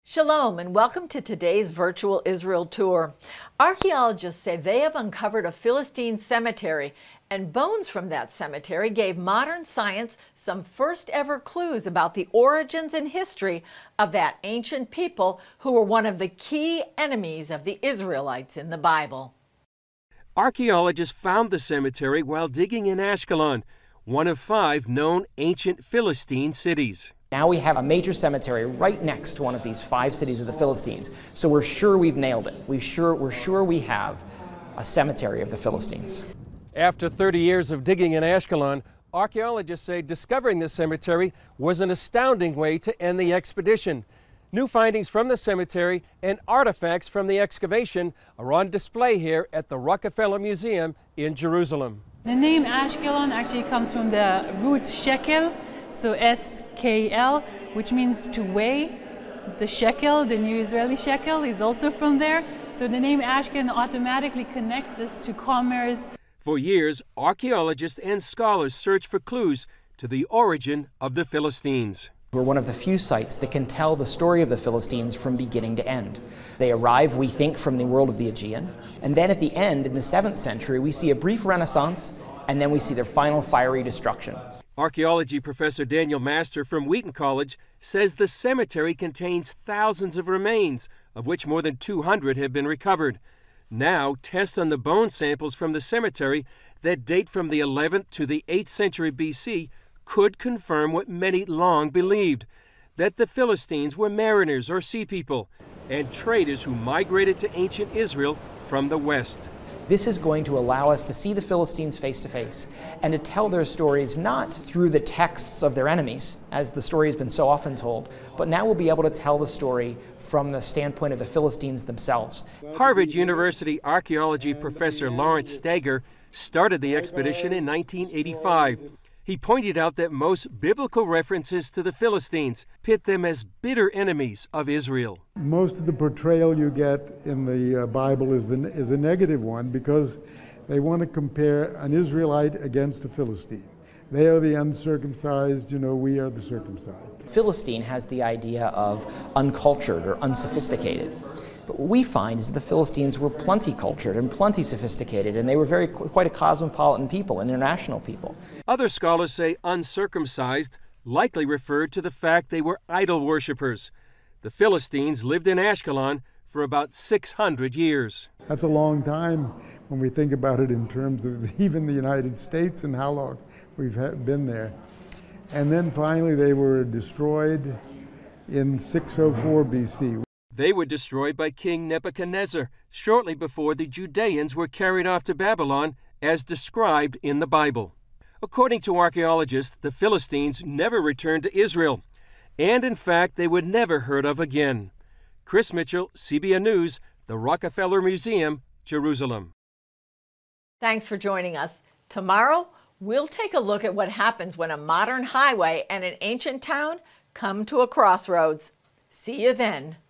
Shalom and welcome to today's virtual Israel tour. Archaeologists say they have uncovered a Philistine cemetery, and bones from that cemetery gave modern science some first ever clues about the origins and history of that ancient people who were one of the key enemies of the Israelites in the Bible. Archaeologists found the cemetery while digging in Ashkelon, one of 5 known ancient Philistine cities. Now we have a major cemetery right next to one of these 5 cities of the Philistines. So we're sure we've nailed it. We're sure we have a cemetery of the Philistines. After 30 years of digging in Ashkelon, archaeologists say discovering this cemetery was an astounding way to end the expedition. New findings from the cemetery and artifacts from the excavation are on display here at the Rockefeller Museum in Jerusalem. The name Ashkelon actually comes from the root shekel, so S-K-L, which means to weigh. The shekel, the new Israeli shekel, is also from there. So the name Ashkelon automatically connects us to commerce. For years, archaeologists and scholars searched for clues to the origin of the Philistines. We're one of the few sites that can tell the story of the Philistines from beginning to end. They arrive, we think, from the world of the Aegean, and then at the end, in the 7th century, we see a brief renaissance, and then we see their final fiery destruction. Archaeology professor Daniel Master from Wheaton College says the cemetery contains thousands of remains, of which more than 200 have been recovered. Now, tests on the bone samples from the cemetery that date from the 11th to the 8th century BC could confirm what many long believed, that the Philistines were mariners or sea people and traders who migrated to ancient Israel from the west. This is going to allow us to see the Philistines face to face and to tell their stories not through the texts of their enemies, as the story has been so often told, but now we'll be able to tell the story from the standpoint of the Philistines themselves. Harvard University archaeology professor Lawrence Steger started the expedition in 1985. He pointed out that most biblical references to the Philistines pit them as bitter enemies of Israel. Most of the portrayal you get in the Bible is a negative one, because they want to compare an Israelite against a Philistine. They are the uncircumcised, we are the circumcised. Philistine has the idea of uncultured or unsophisticated. But what we find is that the Philistines were plenty cultured and plenty sophisticated, and they were quite a cosmopolitan people, an international people. Other scholars say uncircumcised likely referred to the fact they were idol worshippers. The Philistines lived in Ashkelon for about 600 years. That's a long time when we think about it in terms of even the United States and how long we've been there. And then finally they were destroyed in 604 BC. They were destroyed by King Nebuchadnezzar shortly before the Judeans were carried off to Babylon, as described in the Bible. According to archaeologists, the Philistines never returned to Israel, and in fact they were never heard of again. Chris Mitchell, CBN News, the Rockefeller Museum, Jerusalem. Thanks for joining us. Tomorrow, we'll take a look at what happens when a modern highway and an ancient town come to a crossroads. See you then.